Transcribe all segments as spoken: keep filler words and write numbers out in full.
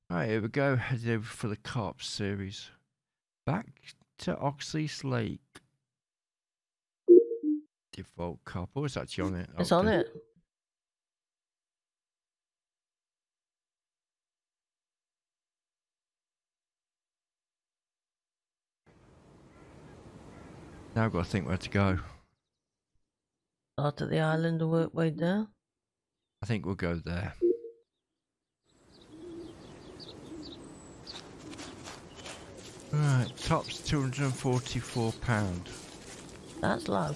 Right, here we go. Headed over for the Carp Series. Back to Oxlease Lake. Default Carp. Oh, it's actually on it. It's on it. Now I've got to think where to go. Start at the island and work way down. I think we'll go there. Right, top's two hundred and forty-four pounds. That's low.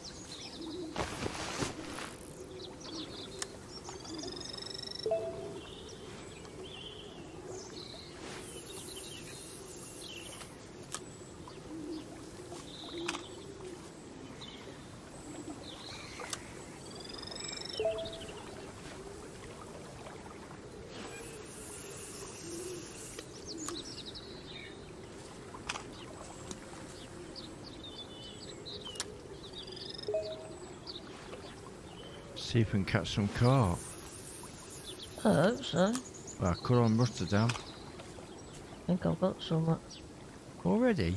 See if we can catch some carp. I hope so. Well, I could on Rotterdam. I think I've got some. Already?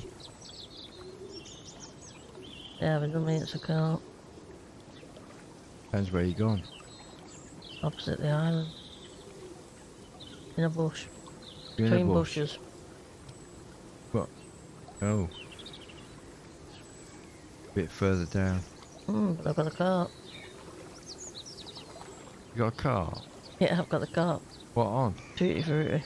Yeah, but don't mean it's a carp. Depends where you're gone. Opposite the island. In a bush. You're in a Between bush. bushes. What? Oh. Bit further down. Hmm, but I've got a carp. You got a carp? Yeah, I've got the carp. What on? Tutti frutti.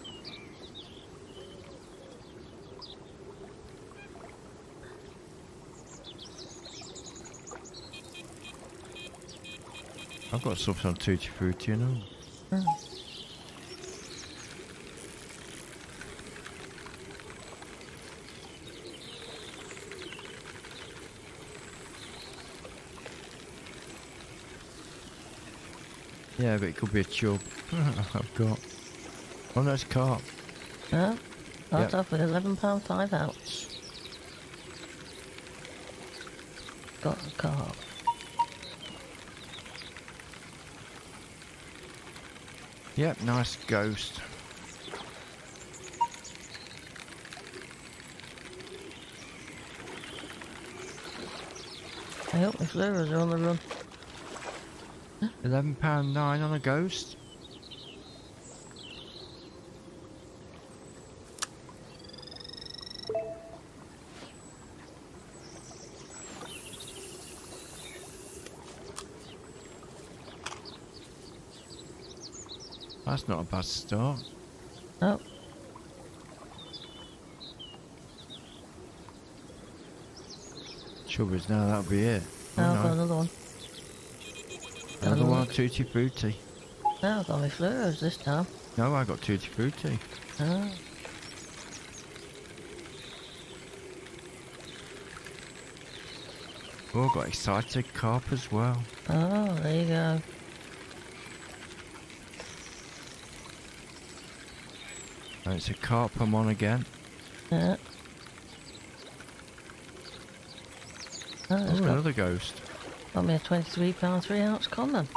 I've got something on Tutti Frutti, you know. Hmm. Yeah, but it could be a chub. I've got. Oh, no, it's carp. Yeah, that's Yep. off with eleven pounds five ounce. Got a carp. Yep, nice ghost. I hope my fluoros are on the run. Eleven pound nine on a ghost. That's not a bad start. Oh, Chubbers now, that'll be it. Oh, now I've got no. another one. Another another one, one. Tutti Frutti. Now I've got my fluoros this time. No, I got Tutti Frutti. Oh. Oh, got excited carp as well. Oh, there you go. And it's a carp I'm on again. Yeah. Oh, Oh, it's got, another ghost. got me a twenty-three pound three ounce common.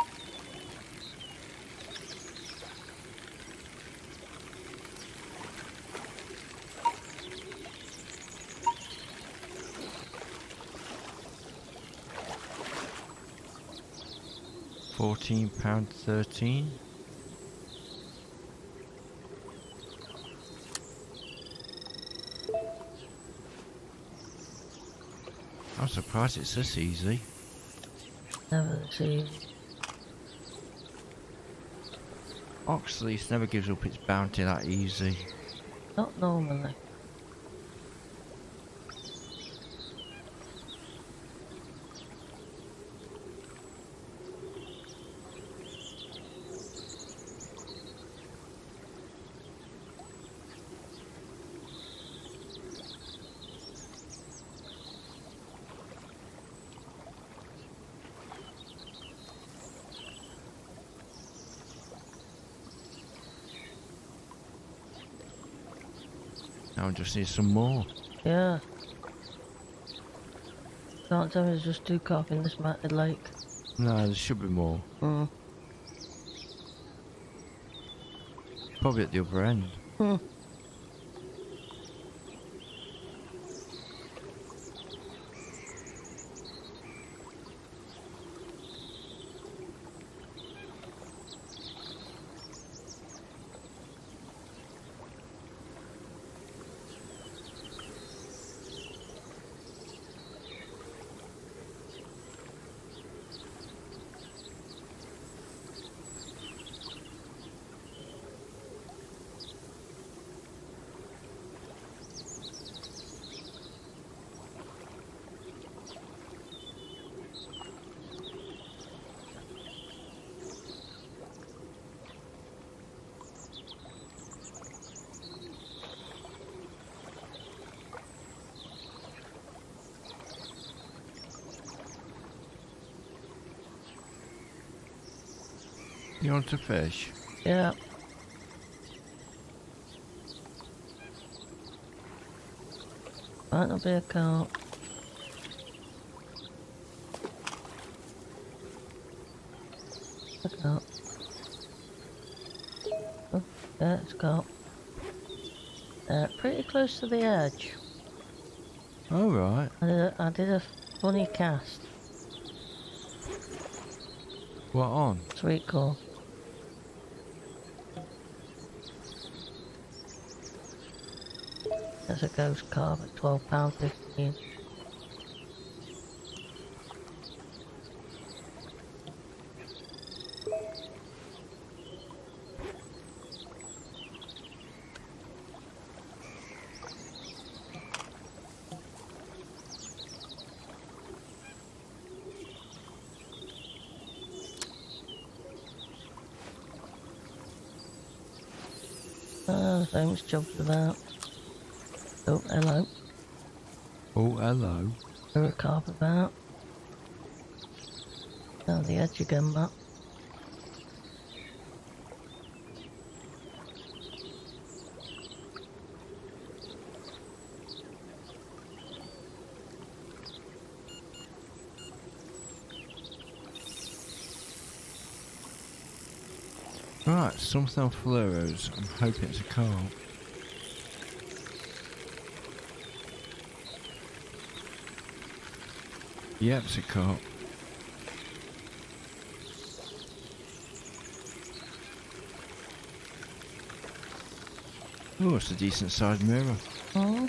Fourteen pound thirteen. I'm surprised it's this easy. Never seen. Oxlease never gives up its bounty that easy. Not normally. Now I just need some more. Yeah. Can't tell me there's just two carp in this matted lake. No, there should be more. Mm. Probably at the other end. Hmm. You want to fish? Yeah. Might not be a carp. A carp. Oh, yeah, it's a carp. Uh, pretty close to the edge. Oh, right. I did a, I did a funny cast. What on? Sweet call. That's a ghost carp at twelve pounds fifteen. Ah, the famous jobs about. Oh, hello. Oh, hello. There a carp about. Down the edge again, Matt. Right, something on fluoros. I'm hoping it's a carp. Yep, it's a carp. Oh, it's a decent sized mirror. Oh.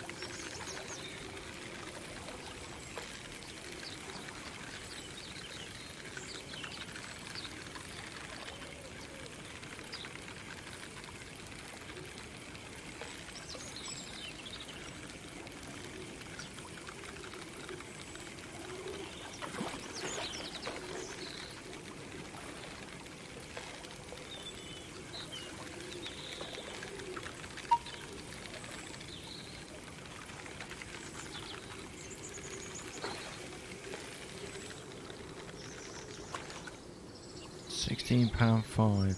Sixteen pound five.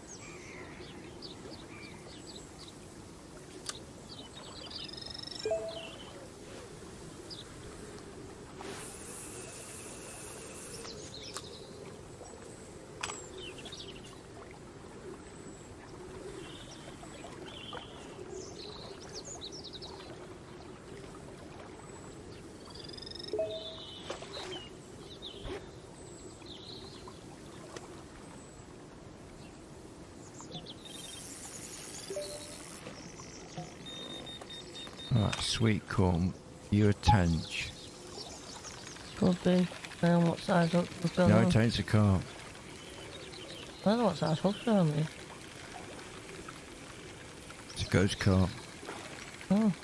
Right, sweet corn. You a tench. Could be. Depending on what size hook we've got No, on. it ain't a carp. I don't know what size hook they're on me. It's a ghost carp. Oh.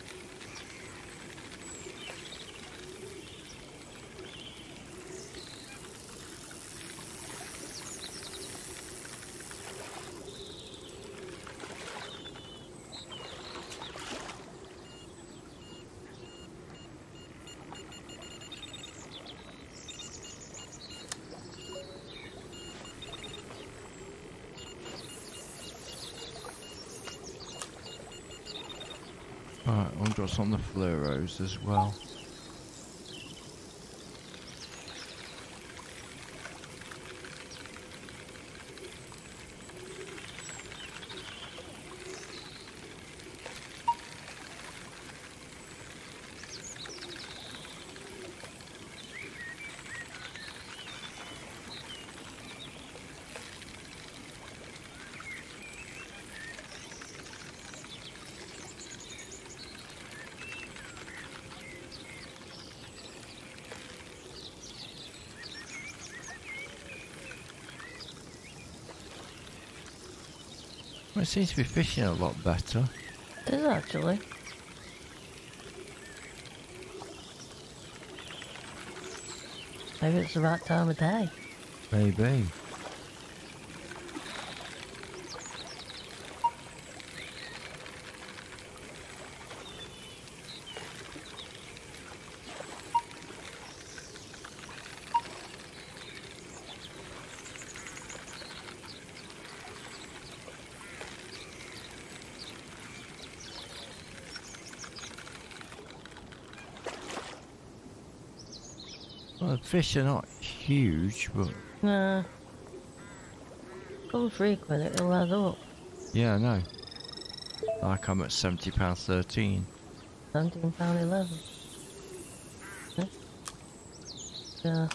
Right, I wonder what's on the fluoros as well. it seems to be fishing a lot better. It is actually. Maybe it's the right time of day. Maybe. Well, the fish are not huge, but... Nah. Come frequent, it'll add up. Yeah, I know. Like I'm at seventy pounds thirteen. seventeen pound eleven. Yeah. Yeah.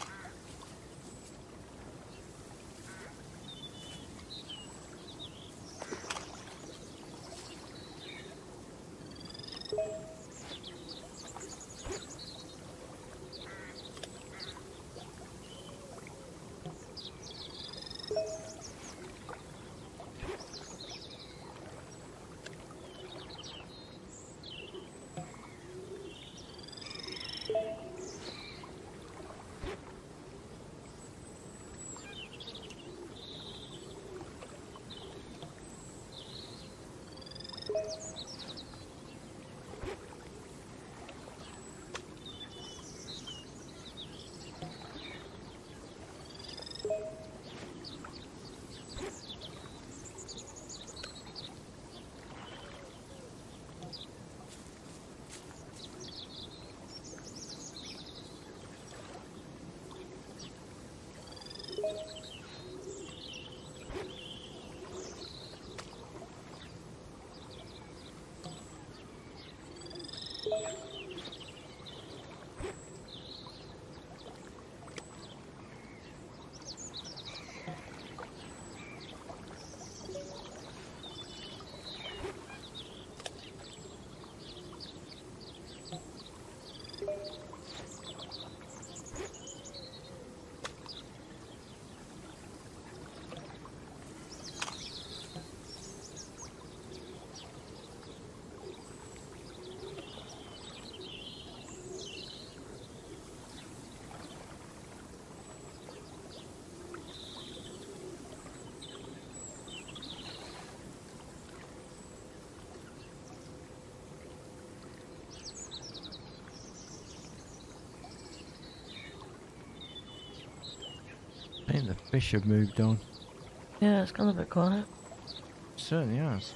I think the fish have moved on. Yeah, it's gone a bit quiet. Certainly has.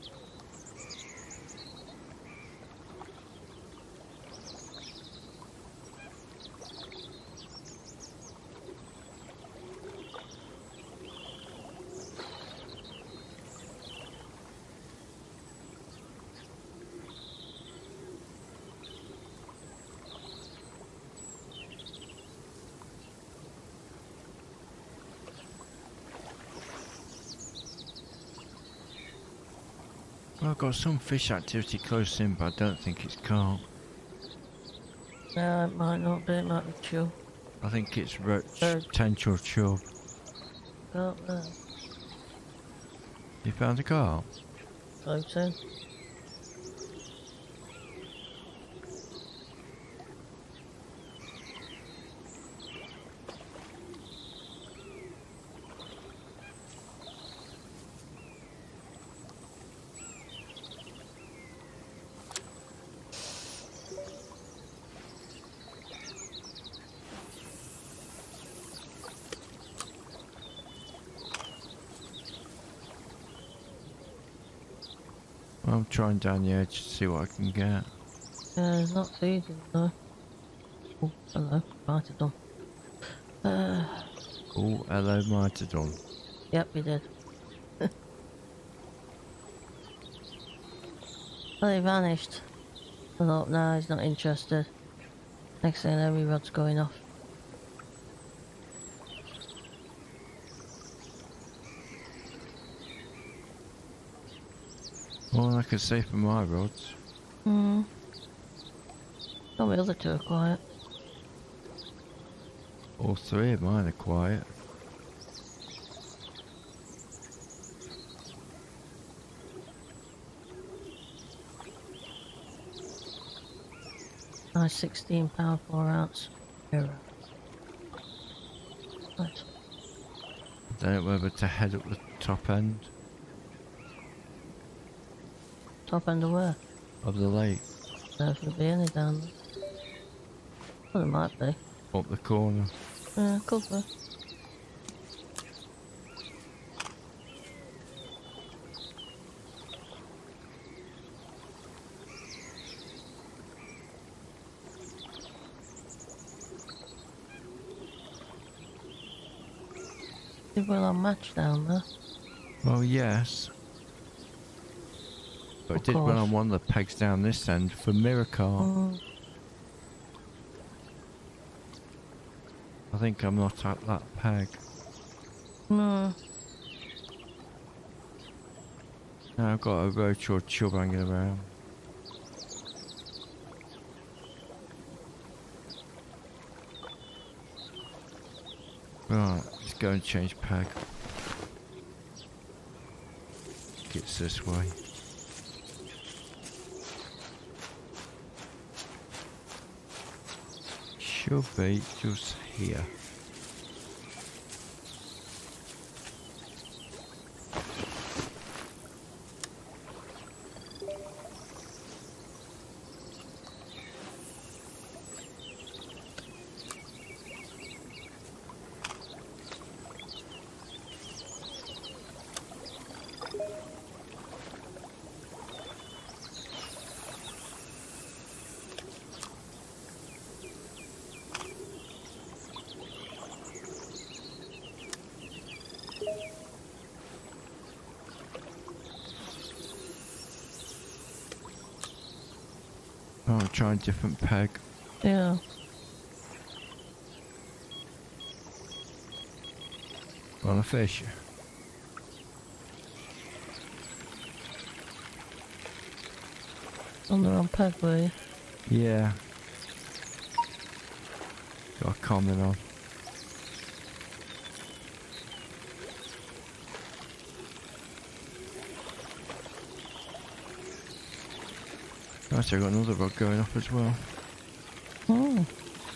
Well, I've got some fish activity close in, but I don't think it's carp. No, it might not be, it might be chill. I think it's roach, Bird. potential chub. Carp there. You found a carp? Floating. Well, I'm trying down the edge to see what I can get. Yeah, it's not feeding though. Oh, hello, might have done. Uh, Oh, hello, Mitodon. yep, he did. Well, he vanished. I thought, no, he's not interested. Next thing I know, my rod's going off. All I can say for my rods. Hmm. All the other two are quiet. All three of mine are quiet. Nice sixteen pound four ounce euro. Nice. I don't know whether to head up the top end Top end of where? of the lake, There could be any down there. Well, there might be. up the corner. Yeah, could be. Did well on match down there. Well, yes. But Of it did well course. on one of the pegs down this end for mirror carp. Mm. I think I'm not at that peg. No. Now I've got a roach or chub hanging around. Right, let's go and change peg. It's this way. Should be just here. Oh, I'm trying a different peg. Yeah. On a fish. On the wrong peg, were you? Yeah. Got a comment on. Actually, I've got another rod going off as well. Oh.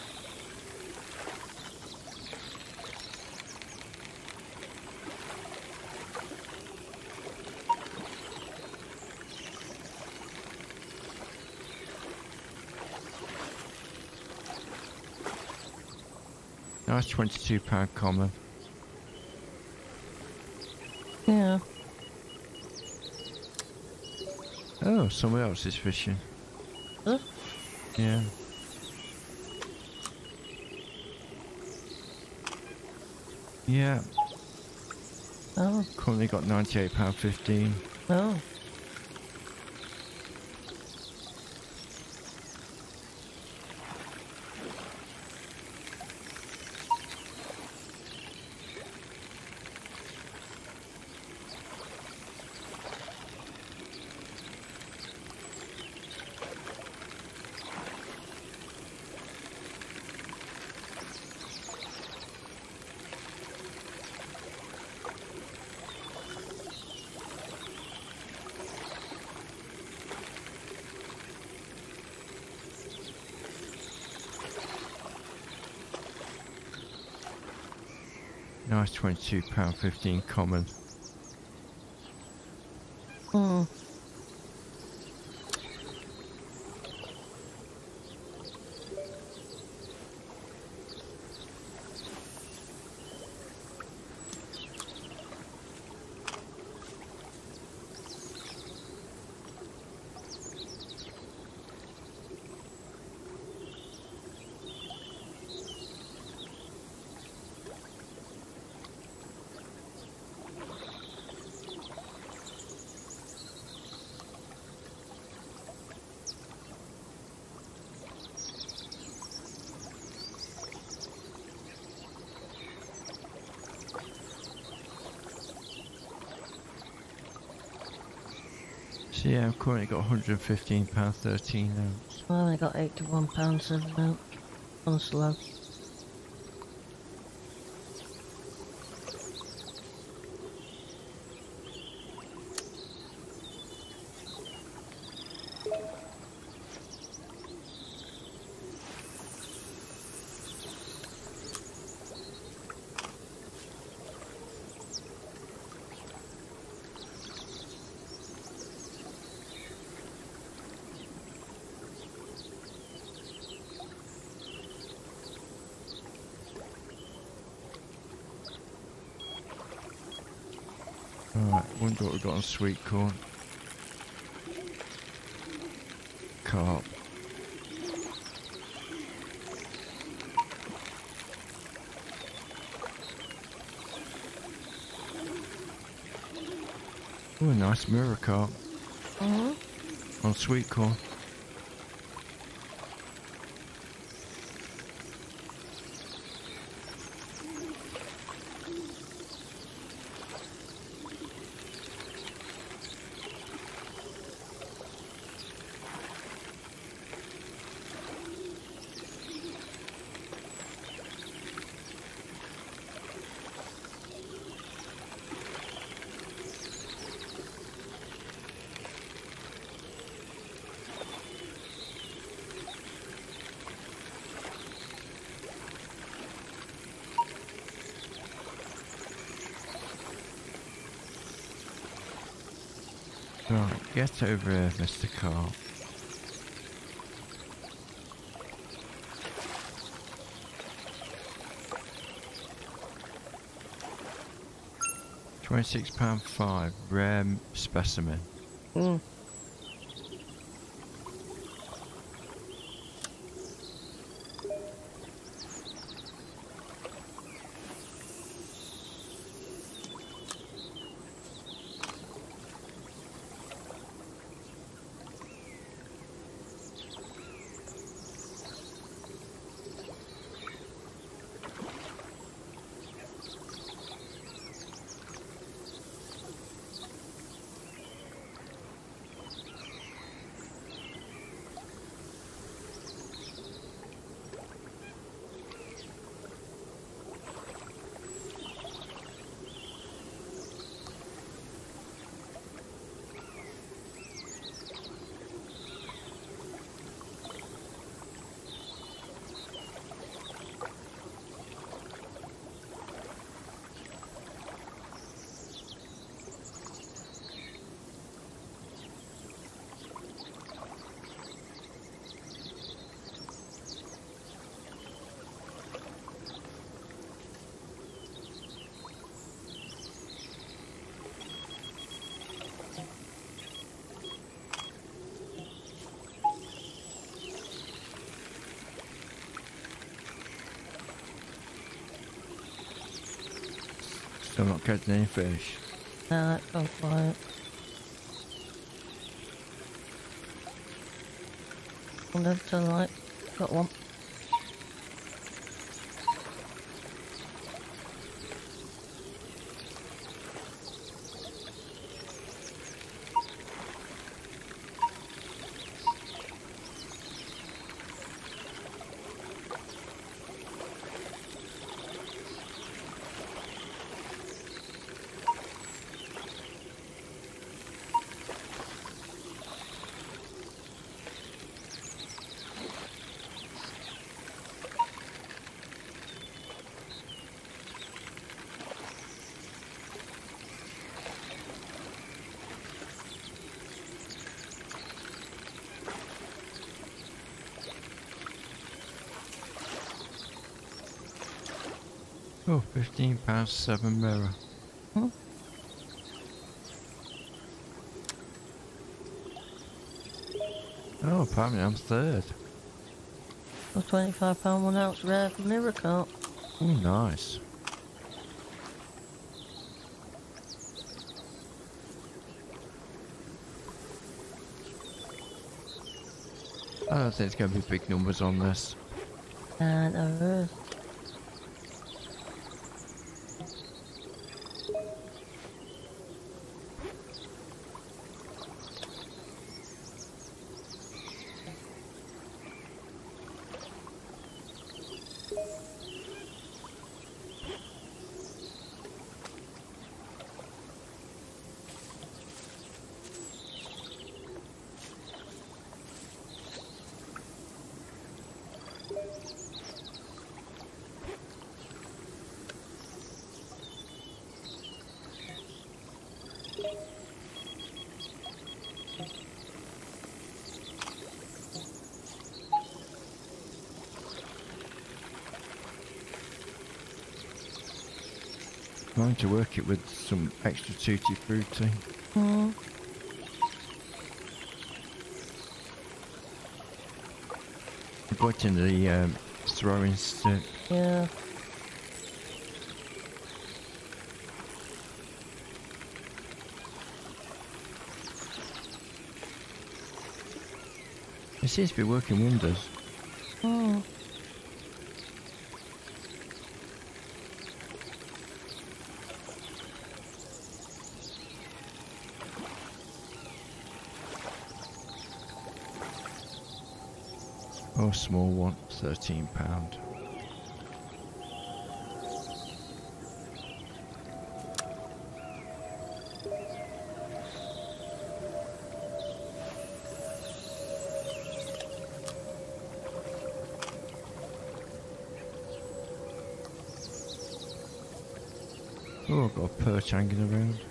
Nice twenty-two pound common. Yeah. Oh, someone else is fishing. Huh? Yeah. Yeah. Oh. Currently got ninety-eight pound fifteen. Oh. Nice twenty-two pound fifteen common. Hmm. So yeah, I've currently got one hundred fifteen pound thirteen ounce. Well, I got eighty-one pound seven ounce on slow. Alright, wonder what we got on sweet corn. Carp. Oh, a nice mirror carp. Mm-hmm. On sweet corn. Right, get over here, Mister Carp. Twenty-six pound five, rare specimen. Mm. Still not catching any fish. Nah, it's gone quiet. On the sunlight, got one. Oh, fifteen pound seven mirror. Hmm? Oh, apparently I'm third. A twenty-five pound one ounce rare for mirror carp. Oh, nice. I don't think there's going to be big numbers on this. And there is. Trying to work it with some extra tutti frutti. Mm. Got in the um, throwing stick. Yeah. It seems to be working wonders. Mm. Oh, small one, thirteen pound. Oh, I've got a perch hanging around.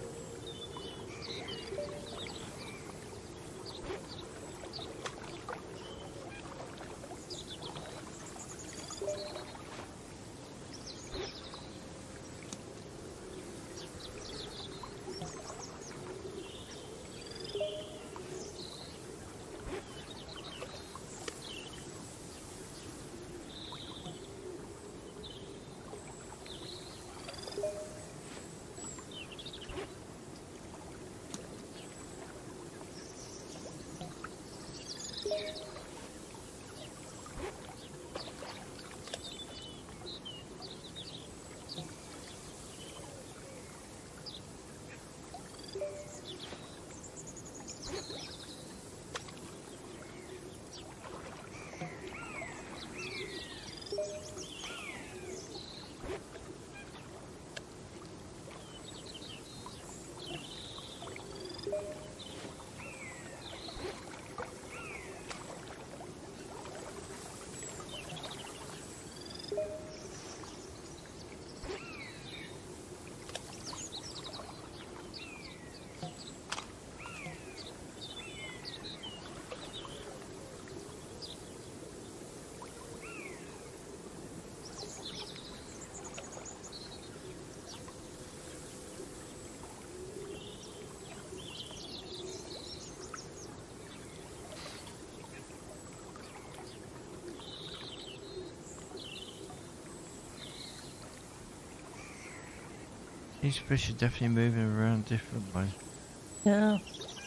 These fish are definitely moving around differently. Yeah.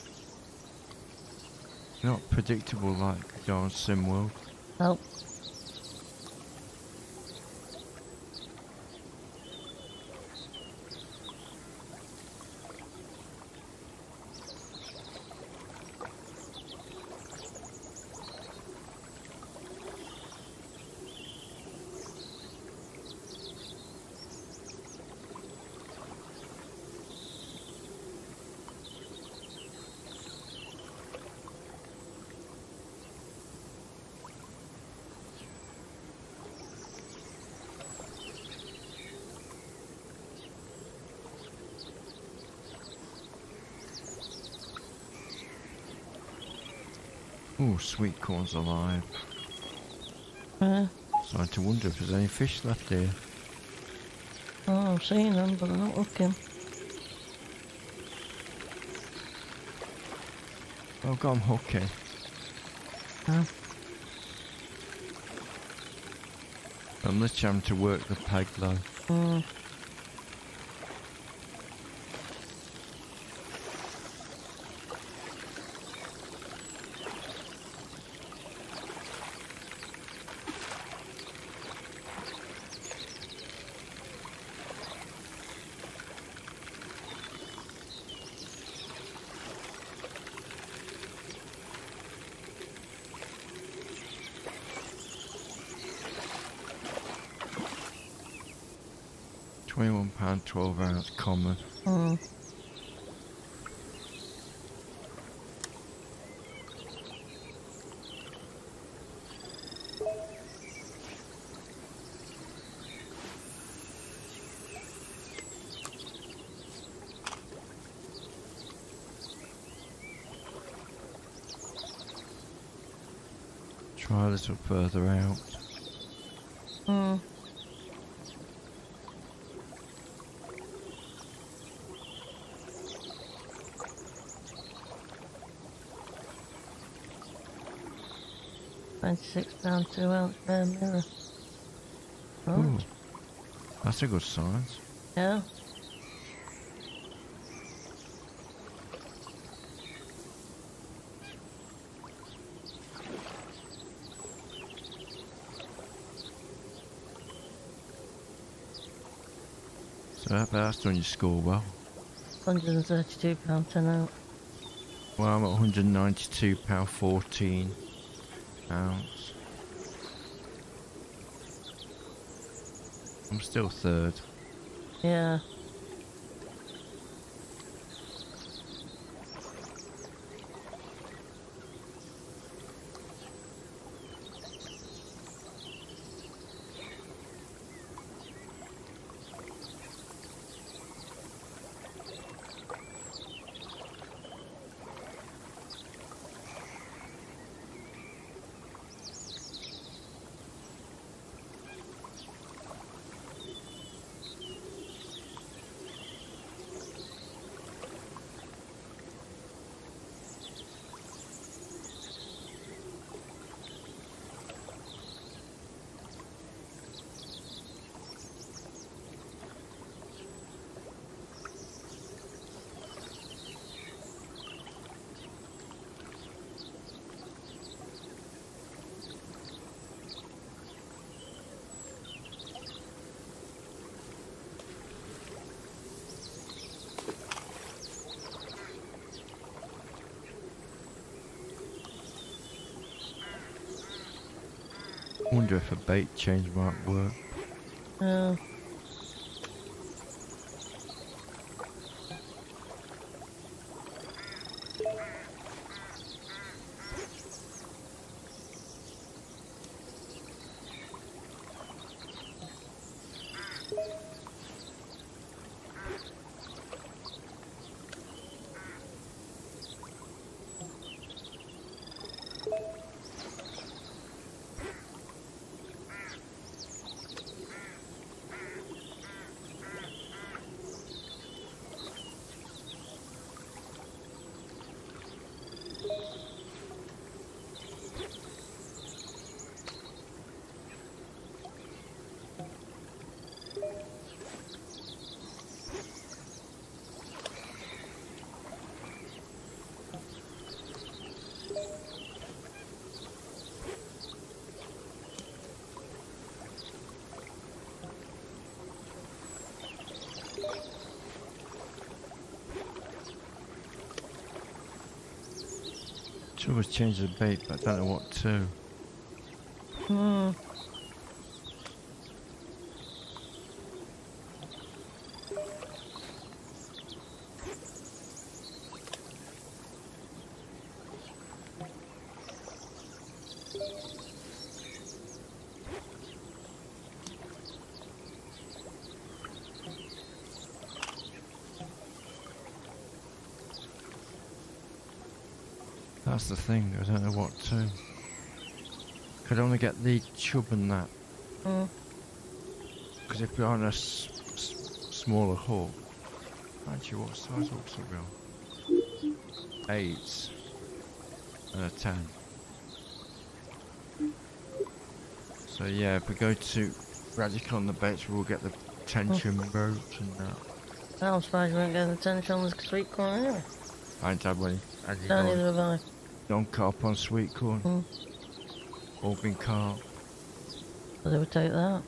Not predictable like go on SimWorld. Nope. Oh, sweet corn's alive. Yeah. Starting to wonder if there's any fish left here. Oh, I'm seeing them, but I'm not looking. Oh, God, I'm hooking. Huh? I'm literally having to work the peg though. Mm. twenty-one pound twelve ounce common. Mm. Try a little further out. Mm. twenty-six pound two ounce bare mirror. Right. Ooh, that's a good size. Yeah. So that, that's done your score well. one hundred thirty-two pound ten ounce. Well, I'm at one hundred ninety-two pound fourteen ounce. I'm still third. Yeah. I wonder if a bait change might work. Yeah. Should always change the bait, but I don't know what to. Hmm. That's the thing, I don't know what to. Could only get the chub and that. Mm. Because if you're on a s s smaller hook, actually, what size hooks are we on? Eights and a ten. So yeah, if we go to radical on the baits, we'll get the tension Mm. ropes and that. I'm surprised you weren't getting the tension on the sweet corn anyway. I ain't had any. Don't either have I. Non-carp on sweet corn. Mm. All been carp. So they would take that.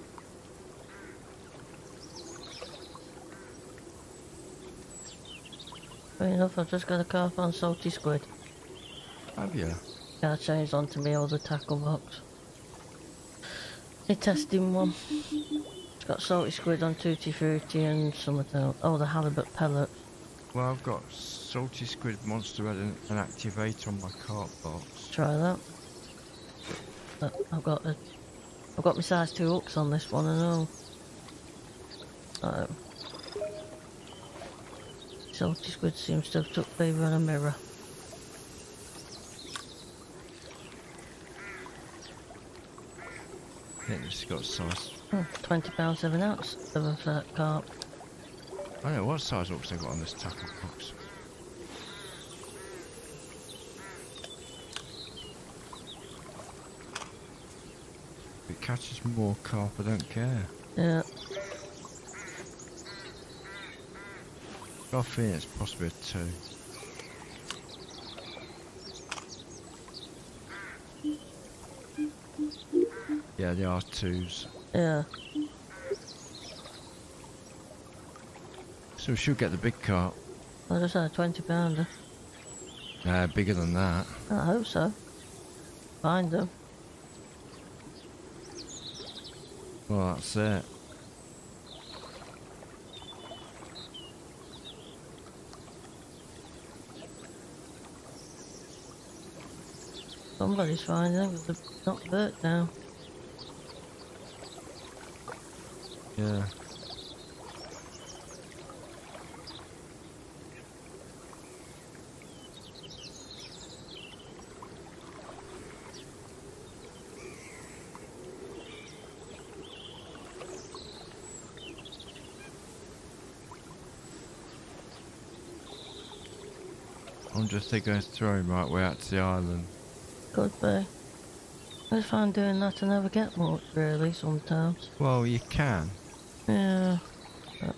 Funny enough, I've just got a carp on salty squid. Have you? Yeah, I changed onto me old tackle box. The testing one. It's got salty squid on Tutti Frutti and something else. Oh, the halibut pellet. Well, I've got salty squid, monster red, and an activate on my carp box. Try that. But I've got a, I've got my size two hooks on this one and all. So, salty squid seems to have took favour on a mirror. I think this has got size. Oh, twenty pound seven ounce of a fat carp. I don't know what size hooks they got on this tackle box. If it catches more carp, I don't care. Yeah. I think it's possibly a two. Yeah, they are twos. Yeah. So we should get the big carp. I just had a twenty pounder. Uh, bigger than that. I hope so. Find them. Well, that's it. Somebody's finding them because they're not burnt now. Yeah. I wonder if they're going to throw him right way out to the island. Could be. I just find doing that to never get much, really, sometimes. Well, you can. Yeah. But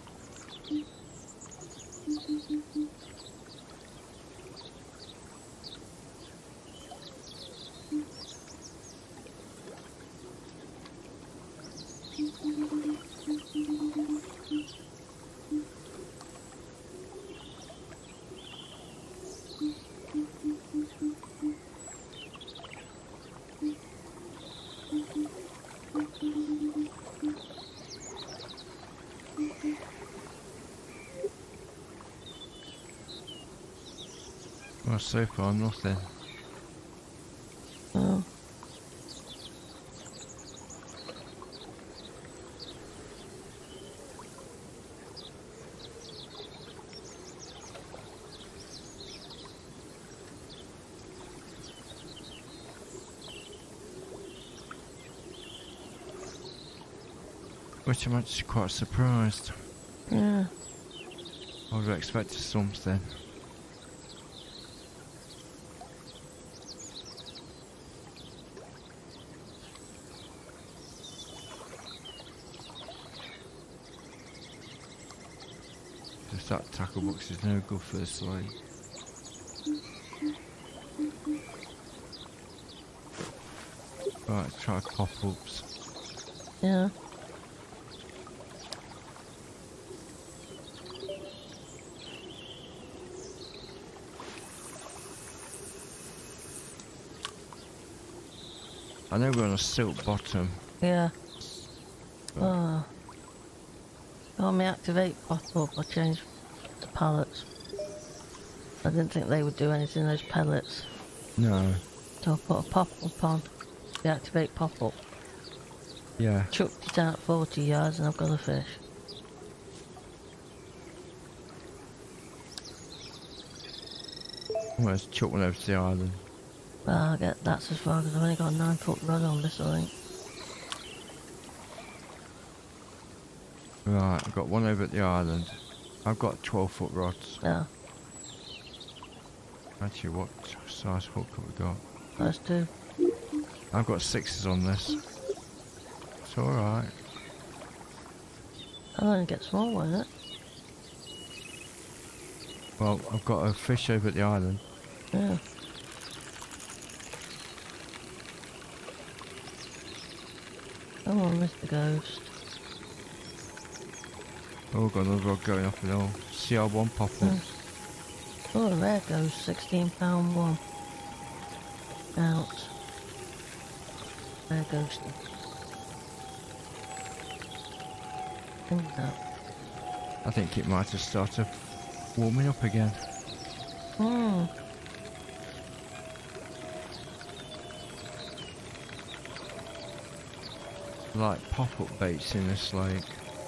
Well, so far, nothing. Oh. Which I'm actually quite surprised. Yeah. I would have expected something. Just that tackle box is no good for this lake. Right, let's try pop-ups. Yeah. I know we're on a silt bottom. Yeah. But Oh. On my activate pop-up, I changed the pallets. I didn't think they would do anything, those pellets. no. So I put a pop-up on, the activate pop-up. Yeah. Chucked it out forty yards and I've got a fish. I'm going to chuck one over to the island. Well, I'll get that's as far because I've only got a nine foot rod on this, I think. Right, I've got one over at the island. I've got twelve foot rods. Yeah, Actually, what size hook have we got? those two. I've got sixes on this. It's alright. I'll only get small with it. Well, I've got a fish over at the island. Yeah. Come on, Mister Ghost. Oh, I've got another rod going off with all C R one pop-ups. Mm. Oh, there goes sixteen pound one. Out. There goes the... Think that. I think it might have started warming up again. Hmm. Like pop-up baits in this lake.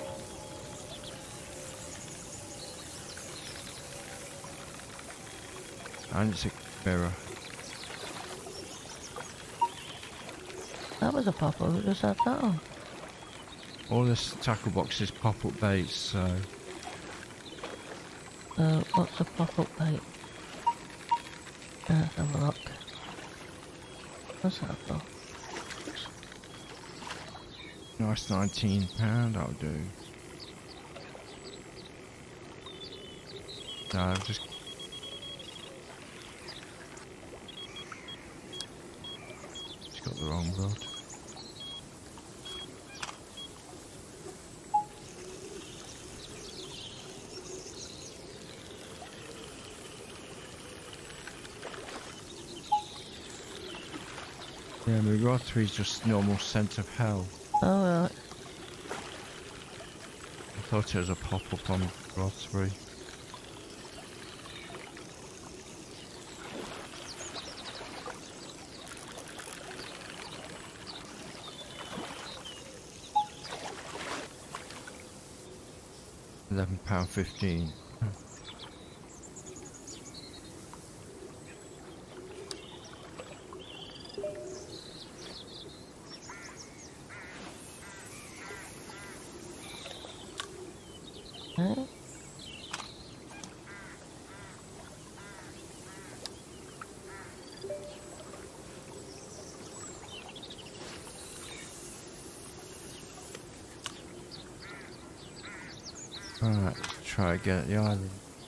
And it's a mirror. That was a pop-up, we just had that on. All this tackle box is pop-up baits, so... Uh, what's a pop-up bait? Uh, let's have a look. What's that for? Nice nineteen pound, I'll do. No, I've just... Just got the wrong rod. Yeah, my rod three is just normal scent of hell. Alright. I thought it was a pop-up on rod three. Eleven pound fifteen. Okay. Alright, try again at the island.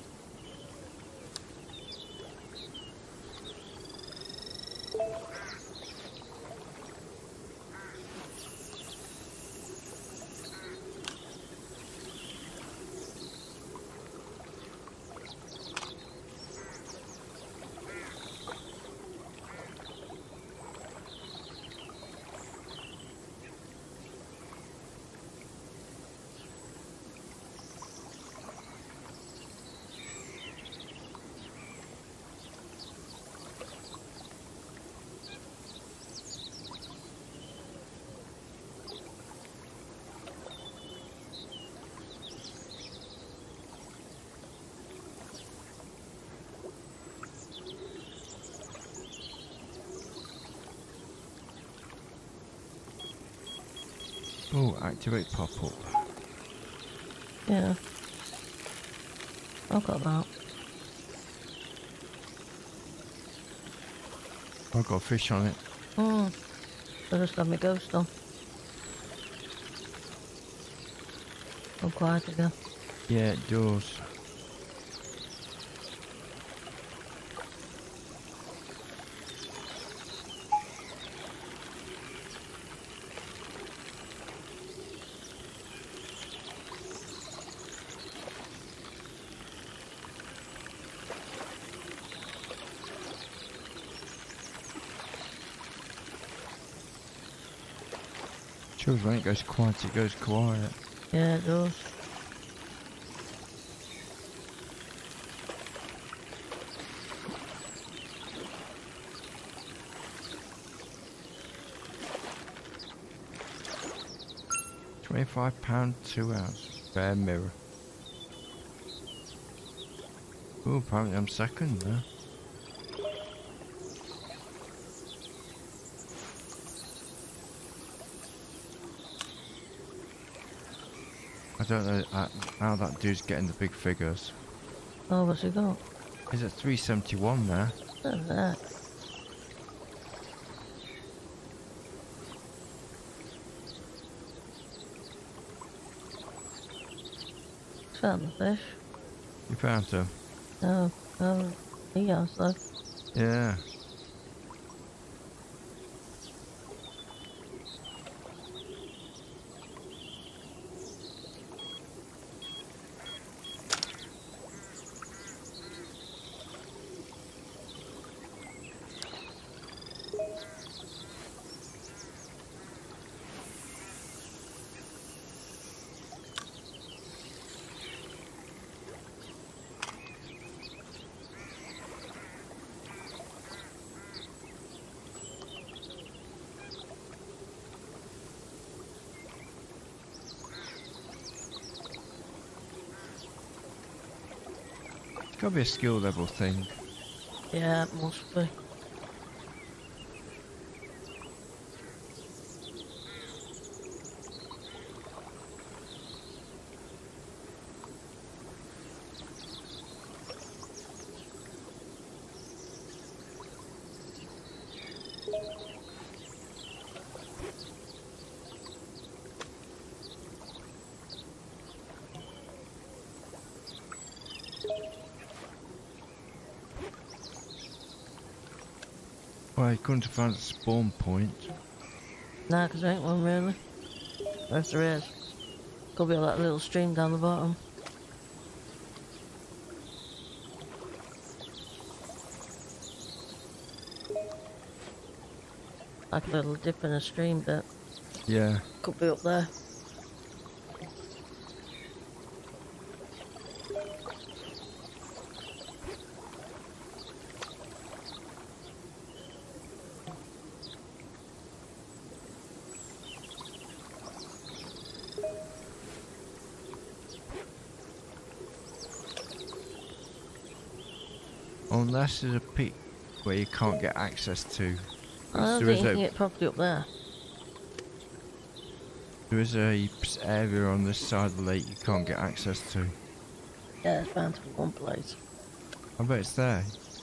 Oh, activate pop-up. Yeah. I've got that. I've got a fish on it. Hmm. I just had my ghost on. Go quiet again. Yeah, it does. Shows when it goes quiet, it goes quiet. Yeah, it does. Twenty-five pound two ounce spare mirror. Oh, apparently I'm second there. I don't know uh, how that dude's getting the big figures. Oh, what's he got? He's at three seventy-one there. Look at that. Found the fish. You found him? Oh, oh, he has though. Yeah. It's gotta be a skill level thing. Yeah, it must be. Well, you couldn't have found a spawn point. Nah, 'cause there ain't one really. If there is, could be like a little stream down the bottom. Like a little dip in a stream bit. Yeah. Could be up there. Unless there's a peak where you can't get access to. I don't There think is you a- can get properly up there. There is a area on this side of the lake you can't get access to. Yeah, it's bound to be one place. I bet it's there.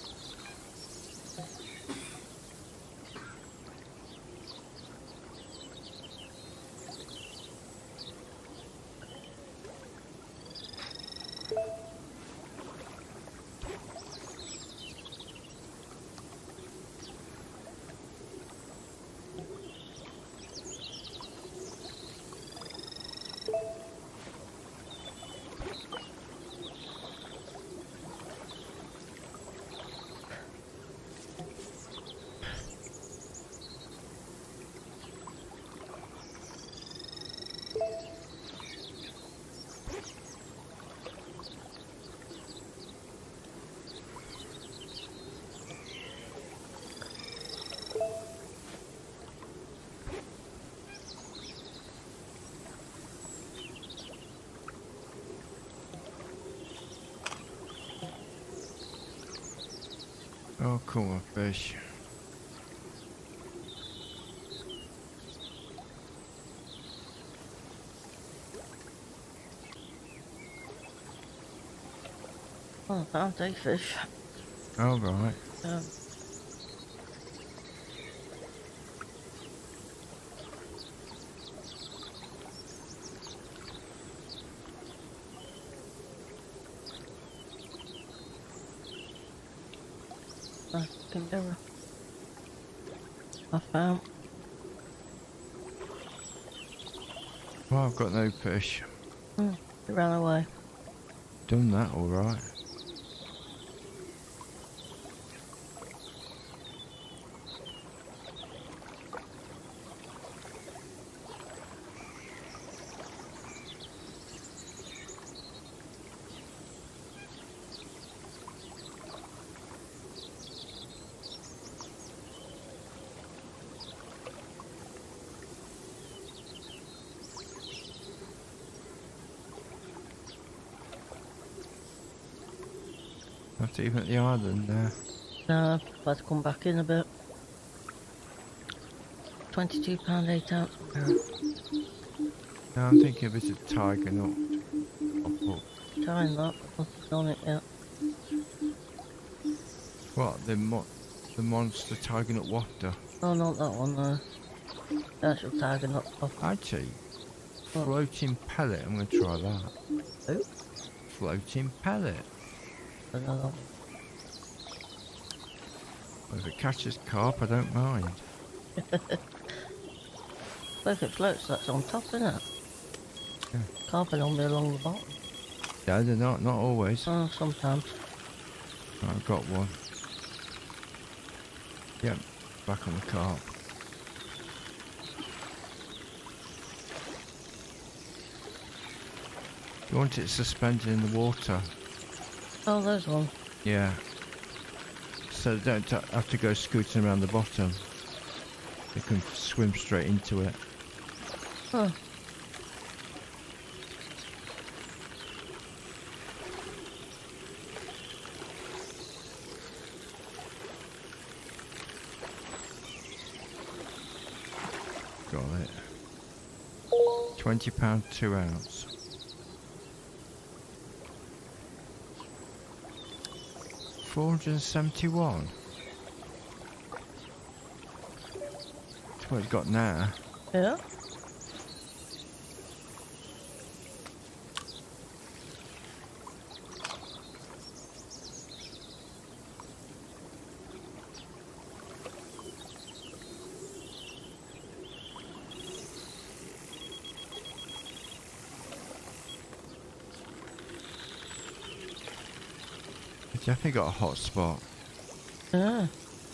Oh, come on, fish. Oh, I found a fish. All right. Um, I can do it. I found. Well, I've got no fish. Hmm, it ran away. Done that all right. Not even at the island there. No, I've had to come back in a bit. twenty-two pound eight ounce barrel. No, I'm thinking of it as tiger nut. Oh, Trying that, nothing's on it yet. what? The mo the monster tiger nut wafter? Oh, not that one though. The actual tiger nut off. Actually, What? floating pellet. I'm going to try that. Who? Floating pellet. Another one. Well, if it catches carp, I don't mind. Well, if it floats, that's on top, isn't it? Yeah. Carpet only along the bottom. No, they're not. Not always. Oh, sometimes. Right, I've got one. Yep, back on the carp. You want it suspended in the water? Oh, there's one. Yeah. So they don't ha- have to go scooting around the bottom. They can swim straight into it. Huh. Got it. Twenty pound two ounce. Four hundred and seventy-one. That's what it's got now. Yeah? definitely got a hot spot. Yeah.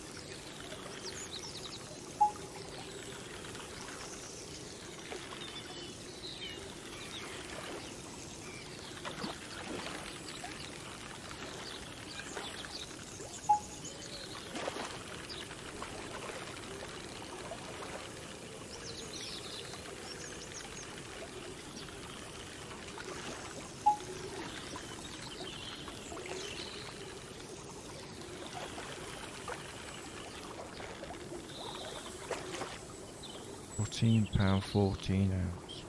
Fourteen pound, fourteen ounce.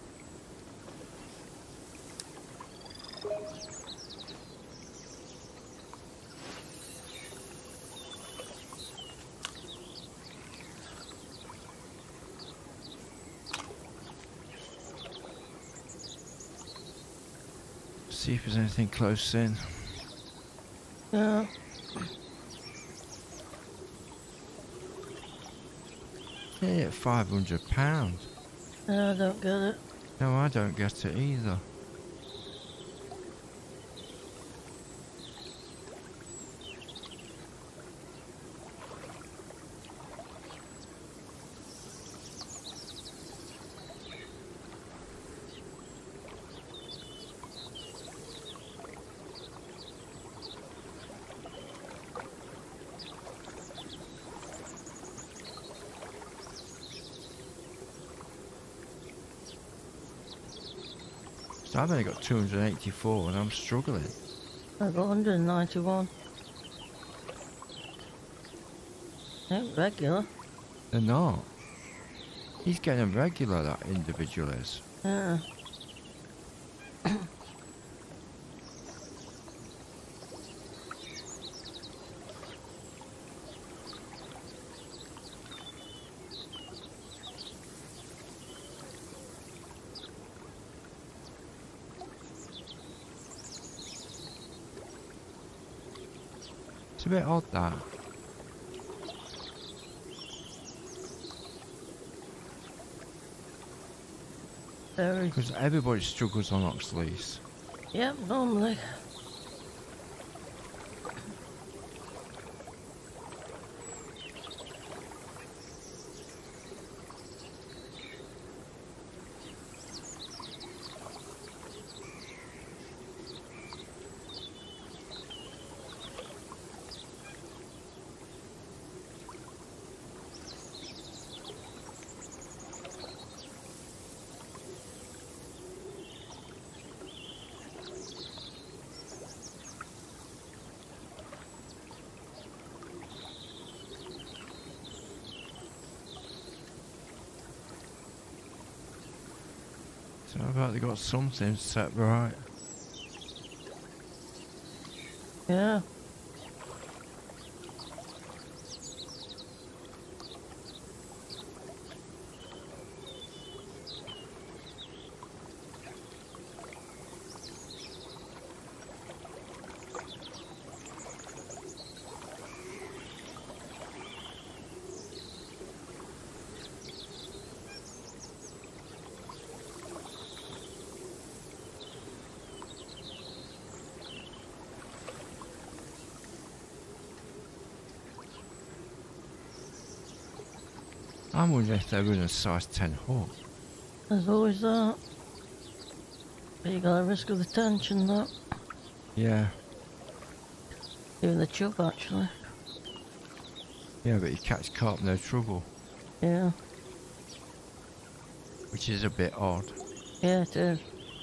See if there's anything close in. Yeah. Yeah, five hundred pounds. Yeah, I don't get it. No, I don't get it either. So I've only got two hundred eighty-four and I'm struggling. I've got one hundred ninety-one. Ain't regular. They're not. He's getting regular, that individual is. Yeah. It's a bit odd, that. Very. Because everybody struggles on Oxlease. Yep, normally. So I bet they got something set right. Yeah. I'm wondering if they're in a size ten hook. There's always that. But you got a risk of the tension, that. Yeah. Even the chub, actually. Yeah, but you catch carp, no trouble. Yeah. Which is a bit odd. Yeah, it is.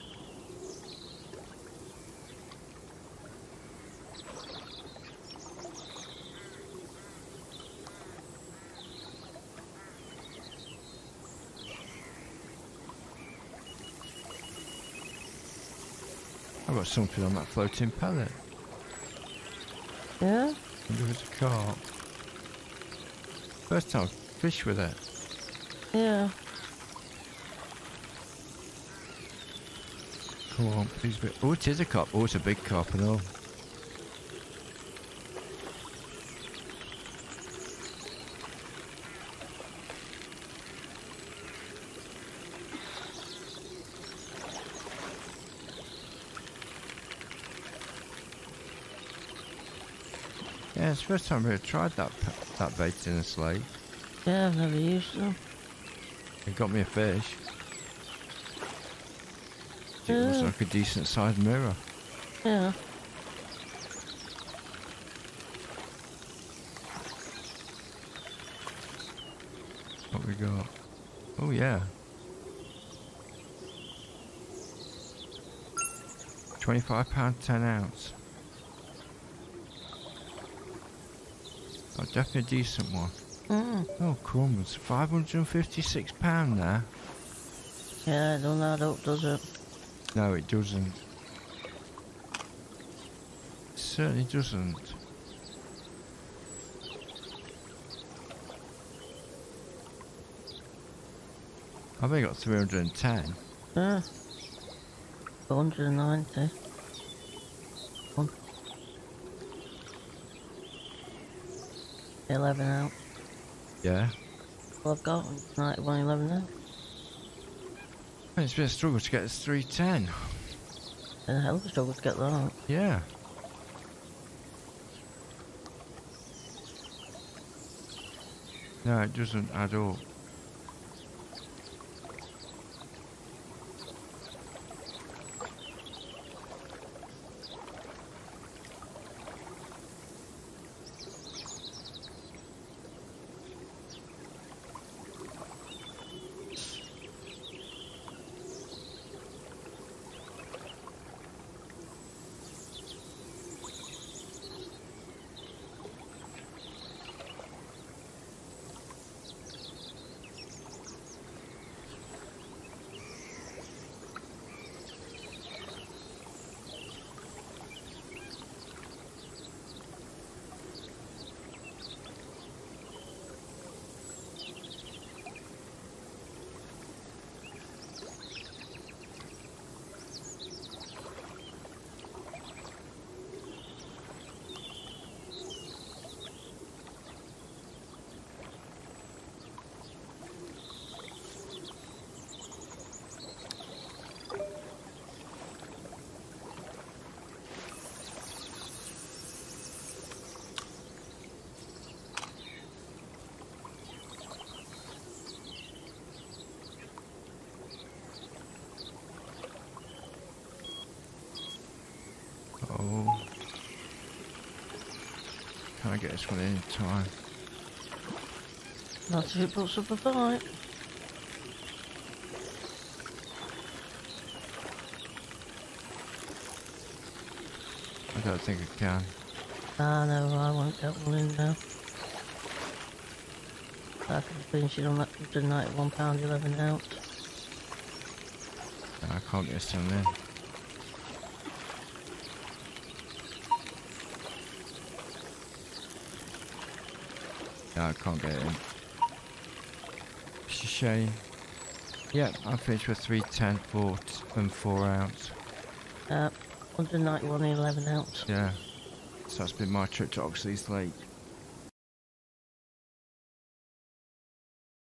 I've got something on that floating pellet. Yeah? I wonder if it's a carp. First time I fished with it. Yeah. Come on, please be. Oh, it is a carp. Oh, it's a big carp and all. it's the first time I've really tried that pe- that bait in a slate. Yeah, I've never used them. It got me a fish. It was Yeah. like a decent sized mirror. Yeah. What we got? Oh yeah. twenty-five pound ten ounce. Oh, definitely a decent one. Mm. Oh crumbs, five hundred and fifty-six pound there. Yeah, it don't add up, does it? No, it doesn't. It certainly doesn't. I've only got three hundred and ten. Yeah. one hundred ninety. One. eleven out. Yeah. Well, I've got ninety-one eleven out. It's been a struggle to get this three ten. It's a hell of a struggle to get that. Yeah. No, it doesn't add up. Oh. Can I get this one in time? Not if it puts up a fight. I don't think I can. Ah, no, I won't get one in now. I can finish it on that one hundred ninety-one pound eleven ounce. No, I can't get this one in. No, I can't get it in. It's a shame. Yeah, I finished with three ten, four and four ounce. Uh, one hundred ninety-one eleven ounce. Yeah. So that's been my trip to Oxlease Lake.